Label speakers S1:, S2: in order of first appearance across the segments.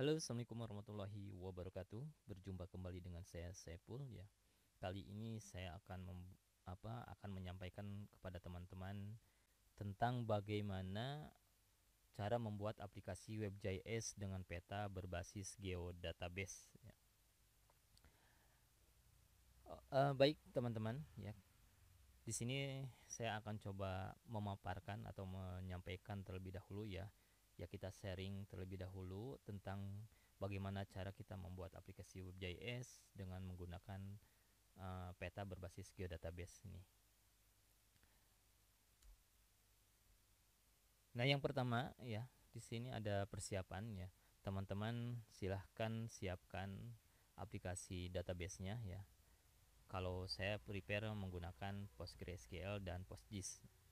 S1: Halo, assalamualaikum warahmatullahi wabarakatuh. Berjumpa kembali dengan saya Saiful ya. Kali ini saya akan menyampaikan kepada teman-teman tentang bagaimana cara membuat aplikasi WebJS dengan peta berbasis geodatabase. Ya. Baik teman-teman ya. Di sini saya akan coba memaparkan atau menyampaikan terlebih dahulu ya. Ya kita sharing terlebih dahulu tentang bagaimana cara kita membuat aplikasi WebJS dengan menggunakan peta berbasis geodatabase ini. Nah, yang pertama ya, di sini ada persiapan ya. Teman-teman silahkan siapkan aplikasi database-nya ya. Kalau saya prepare menggunakan PostgreSQL dan PostGIS.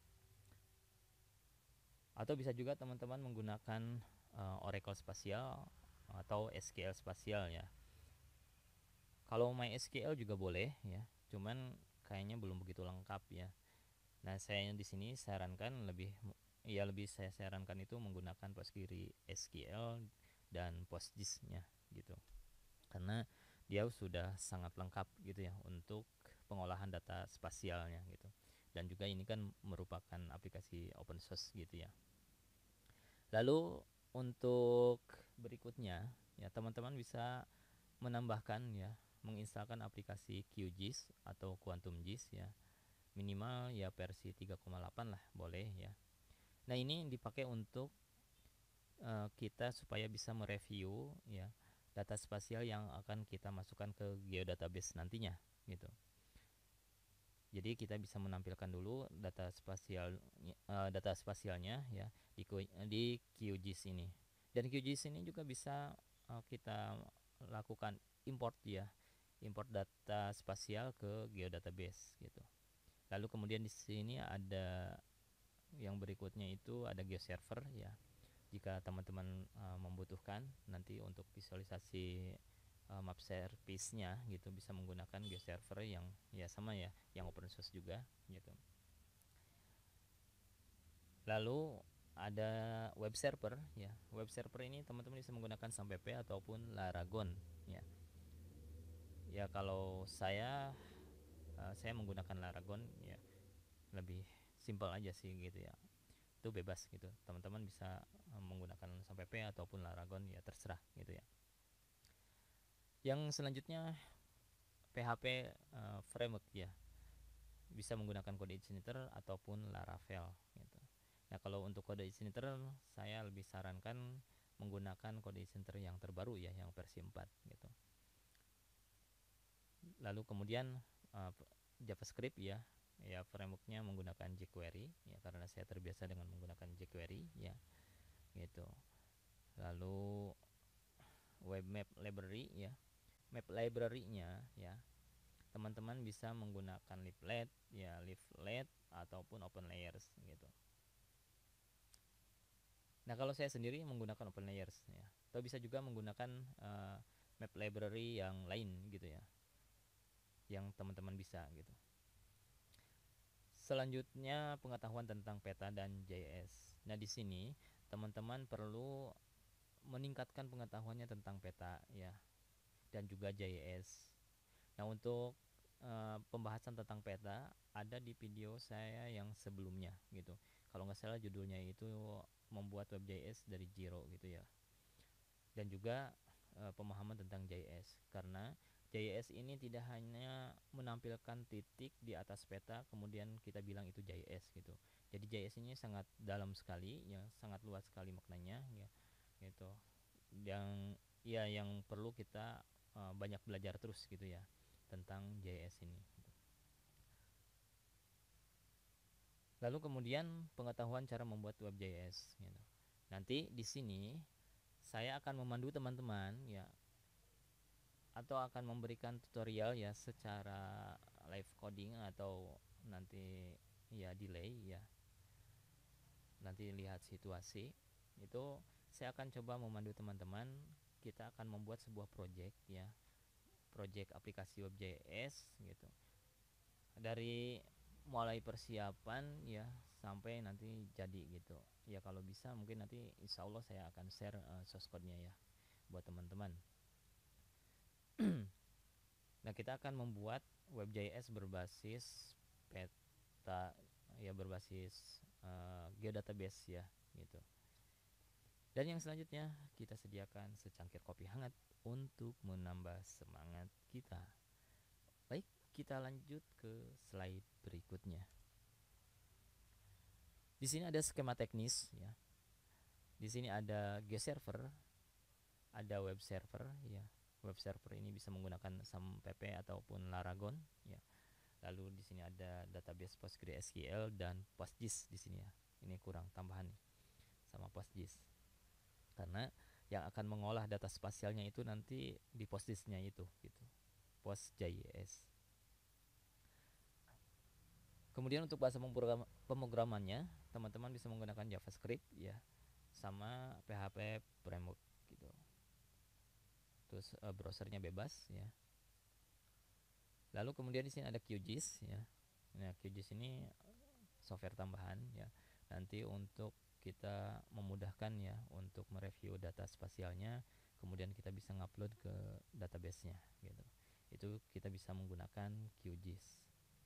S1: Atau bisa juga teman-teman menggunakan Oracle Spatial atau SQL Spatial ya. Kalau MySQL juga boleh ya, cuman kayaknya belum begitu lengkap ya. Nah, saya di sini lebih saya sarankan itu menggunakan PostgreSQL dan PostGIS-nya gitu. Karena dia sudah sangat lengkap gitu ya untuk pengolahan data spasialnya gitu. Dan juga ini kan merupakan aplikasi open source gitu ya. Lalu untuk berikutnya ya teman-teman bisa menambahkan ya menginstalkan aplikasi QGIS atau QuantumGIS ya, minimal ya versi 3,8 lah boleh ya. Nah, ini dipakai untuk kita supaya bisa mereview ya data spasial yang akan kita masukkan ke geodatabase nantinya gitu. Jadi kita bisa menampilkan dulu data spasialnya ya di QGIS ini. Dan QGIS ini juga bisa kita lakukan import ya, import data spasial ke geodatabase gitu. Lalu kemudian di sini ada yang berikutnya itu ada GeoServer ya. Jika teman-teman membutuhkan nanti untuk visualisasi map service-nya gitu bisa menggunakan GeoServer yang ya sama ya, yang open source juga gitu. Lalu ada web server ya. Web server ini teman-teman bisa menggunakan SAMPP ataupun Laragon ya. Ya kalau saya menggunakan Laragon ya, lebih simpel aja sih gitu ya. Itu bebas gitu, teman-teman bisa menggunakan SAMPP ataupun Laragon ya terserah gitu ya. Yang selanjutnya PHP framework ya, bisa menggunakan kode Igniter ataupun Laravel gitu. Nah, kalau untuk kode Igniter saya lebih sarankan menggunakan kode Igniter yang terbaru ya, yang versi 4 gitu. Lalu kemudian uh, JavaScript ya, ya frameworknya menggunakan jQuery ya, karena saya terbiasa dengan menggunakan jQuery ya gitu. Lalu web map library ya, map library-nya ya, teman-teman bisa menggunakan Leaflet ataupun OpenLayers gitu. Nah, kalau saya sendiri menggunakan OpenLayers ya, atau bisa juga menggunakan map library yang lain gitu ya, yang teman-teman bisa gitu. Selanjutnya pengetahuan tentang peta dan JS. Nah, di sini teman-teman perlu meningkatkan pengetahuannya tentang peta ya, dan juga JS. Nah, untuk pembahasan tentang peta ada di video saya yang sebelumnya gitu. Kalau nggak salah judulnya itu membuat WebJS dari zero gitu ya. Dan juga pemahaman tentang JS, karena JS ini tidak hanya menampilkan titik di atas peta kemudian kita bilang itu JS gitu. Jadi JS ini sangat dalam sekali ya, sangat luas sekali maknanya ya gitu. Yang perlu kita banyak belajar terus gitu ya tentang JS ini. Lalu kemudian pengetahuan cara membuat WebJS gitu. Nanti di sini saya akan memandu teman-teman ya, atau akan memberikan tutorial ya secara live coding atau nanti ya delay ya. Nanti lihat situasi. Itu saya akan coba memandu teman-teman. Kita akan membuat sebuah project ya. Project aplikasi WebJS gitu. Dari mulai persiapan ya sampai nanti jadi gitu. Ya kalau bisa mungkin nanti insya Allah saya akan share source code-nya ya. buat teman-teman. Nah, kita akan membuat WebJS berbasis peta, ya berbasis geodatabase ya gitu. Dan yang selanjutnya kita sediakan secangkir kopi hangat untuk menambah semangat kita. Baik, kita lanjut ke slide berikutnya. Di sini ada skema teknis ya. Di sini ada GeoServer, ada web server ya. Web server ini bisa menggunakan SAMPP ataupun Laragon ya. Lalu di sini ada database PostgreSQL dan PostGIS di sini ya. Ini kurang tambahan nih sama PostGIS. Karena yang akan mengolah data spasialnya itu nanti di PostGIS-nya itu gitu. PostJS. Kemudian untuk bahasa pemrogramannya, teman-teman bisa menggunakan JavaScript ya, sama PHP framework gitu. Terus browsernya bebas ya. Lalu kemudian di sini ada QGIS ya. Nah, QGIS ini software tambahan ya. Nanti untuk kita memudahkan ya untuk mereview data spasialnya, kemudian kita bisa ngupload ke database-nya gitu. Itu kita bisa menggunakan QGIS.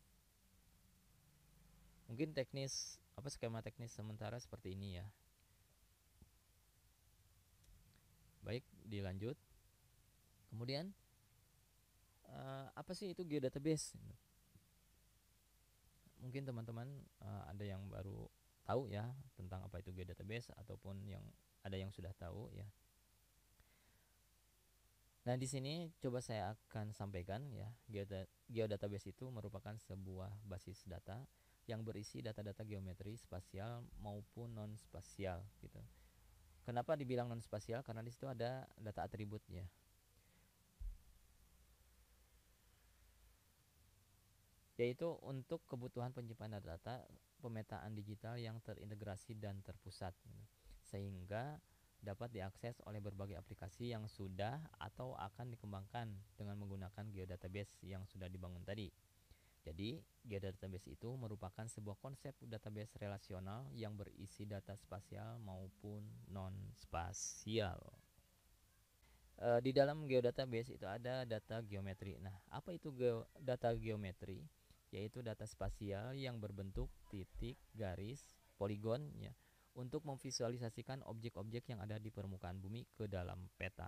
S1: Mungkin teknis skema teknis sementara seperti ini ya. Baik, dilanjut. Kemudian apa sih itu geodatabase? Mungkin teman-teman ada yang baru tahu ya tentang apa itu geodatabase ataupun ada yang sudah tahu ya. Nah, di sini coba saya akan sampaikan ya, geodatabase itu merupakan sebuah basis data yang berisi data-data geometri spasial maupun non spasial gitu. Kenapa dibilang non spasial? Karena di situ ada data atribut ya. Yaitu untuk kebutuhan penyimpanan data pemetaan digital yang terintegrasi dan terpusat gitu. Sehingga dapat diakses oleh berbagai aplikasi yang sudah atau akan dikembangkan dengan menggunakan geodatabase yang sudah dibangun tadi. Jadi, geodatabase itu merupakan sebuah konsep database relasional yang berisi data spasial maupun non-spasial. Di dalam geodatabase itu ada data geometri. Nah, apa itu data geometri? Yaitu data spasial yang berbentuk titik, garis, poligon ya, untuk memvisualisasikan objek-objek yang ada di permukaan bumi ke dalam peta.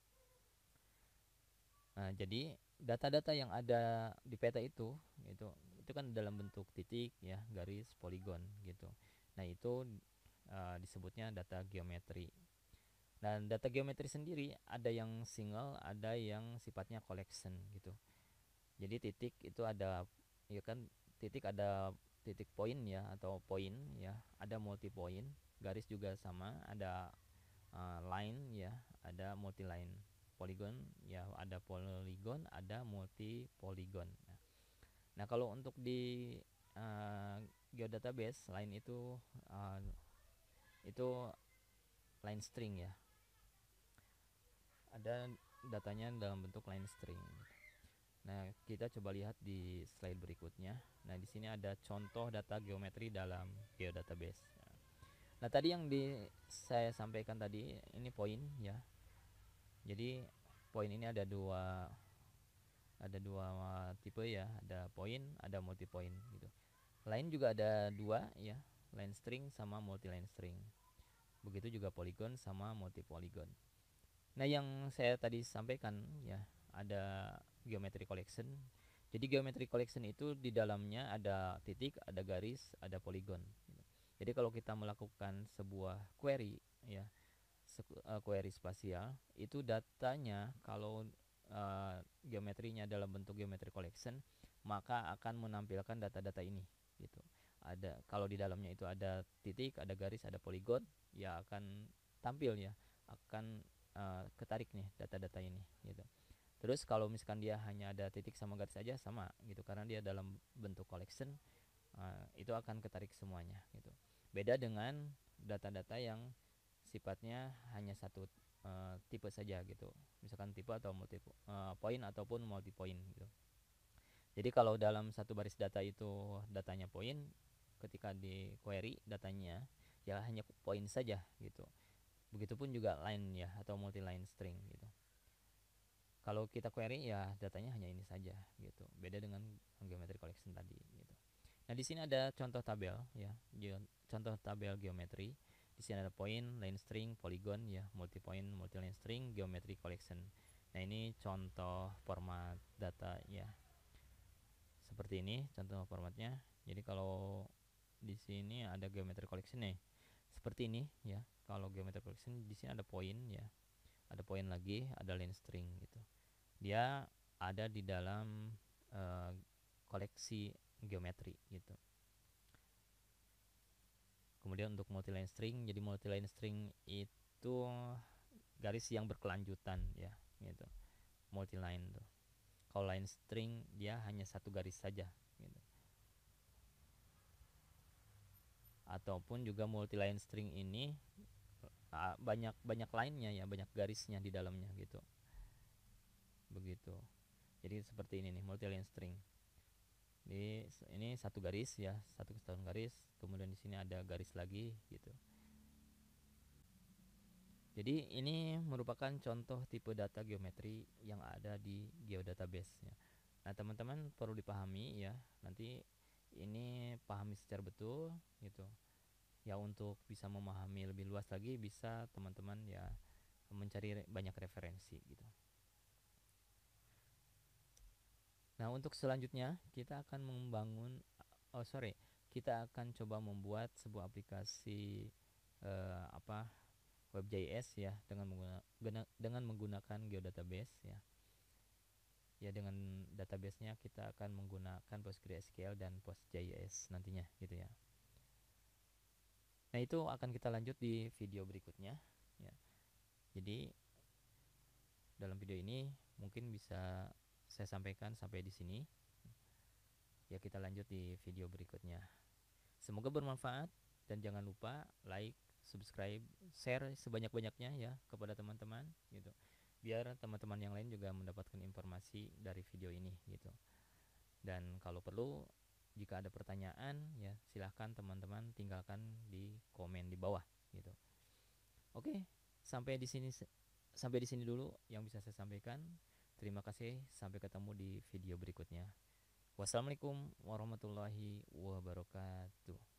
S1: Nah, jadi data-data yang ada di peta itu kan dalam bentuk titik ya, garis, poligon gitu. Nah, itu disebutnya data geometri. Dan data geometri sendiri ada yang single, ada yang sifatnya collection gitu. Jadi titik itu ada ya kan, titik ada titik point ya atau point ya, ada multi point, garis juga sama, ada line ya, ada multi line, polygon ya, ada polygon, ada multi polygon. Nah, kalau untuk di geodatabase line itu line string ya, ada datanya dalam bentuk line string. Nah, kita coba lihat di slide berikutnya. Nah, di sini ada contoh data geometri dalam geodatabase. Nah, tadi yang saya sampaikan tadi ini poin ya. Jadi poin ini ada dua tipe ya, ada poin, ada multi point gitu. Line juga ada dua ya, line string sama multi line string. Begitu juga polygon sama multi polygon. Nah, yang saya tadi sampaikan ya, ada geometry collection. Jadi geometry collection itu di dalamnya ada titik, ada garis, ada polygon. Jadi kalau kita melakukan sebuah query ya, query spasial, itu datanya kalau geometrinya dalam bentuk geometry collection, maka akan menampilkan data-data ini gitu. Ada kalau di dalamnya itu ada titik, ada garis, ada polygon, ya akan tampil ya, akan ketarik nih data-data ini gitu. Terus kalau misalkan dia hanya ada titik sama garis saja sama gitu, karena dia dalam bentuk collection, itu akan ketarik semuanya gitu. Beda dengan data-data yang sifatnya hanya satu tipe saja gitu, misalkan tipe atau multi point ataupun multi point gitu. Jadi kalau dalam satu baris data itu datanya point, ketika di query datanya ya hanya point saja gitu. Begitupun juga line ya, atau multi line string gitu. Kalau kita query ya datanya hanya ini saja gitu. Beda dengan geometry collection tadi gitu. Nah, di sini ada contoh tabel ya, contoh tabel geometri. Di sini ada point, line string, polygon ya, multi point, multi line string, geometry collection. Nah, ini contoh format data ya. Seperti ini contoh formatnya. Jadi kalau di sini ada geometry collection nih. Seperti ini ya. Kalau geometry collection di sini ada point ya. Ada point lagi, ada line string gitu. Dia ada di dalam koleksi geometri gitu. Kemudian untuk multiline string, jadi multiline string itu garis yang berkelanjutan ya gitu. Multiline tuh. Kalau line string dia hanya satu garis saja gitu. Ataupun juga multiline string ini banyak line-nya ya, banyak garisnya di dalamnya gitu. Begitu. Jadi seperti ini nih multiline string. Di ini satu garis ya, satu kesatuan garis, kemudian di sini ada garis lagi gitu. Jadi ini merupakan contoh tipe data geometri yang ada di geodatabase ya. Nah, teman-teman perlu dipahami ya. Nanti ini pahami secara betul gitu. Ya, untuk bisa memahami lebih luas lagi bisa teman-teman ya mencari banyak referensi gitu. Nah, untuk selanjutnya kita akan membangun kita akan coba membuat sebuah aplikasi WebJS ya dengan menggunakan geodatabase ya. Ya, dengan databasenya kita akan menggunakan PostgreSQL dan PostJS nantinya gitu ya. Nah, itu akan kita lanjut di video berikutnya ya. Jadi dalam video ini mungkin bisa saya sampaikan sampai di sini. Ya, kita lanjut di video berikutnya. Semoga bermanfaat dan jangan lupa like, subscribe, share sebanyak-banyaknya ya kepada teman-teman gitu. Biar teman-teman yang lain juga mendapatkan informasi dari video ini gitu. Dan kalau perlu jika ada pertanyaan ya silahkan teman-teman tinggalkan di komen di bawah gitu. Oke, sampai di sini dulu yang bisa saya sampaikan. Terima kasih, sampai ketemu di video berikutnya. Wassalamualaikum warahmatullahi wabarakatuh.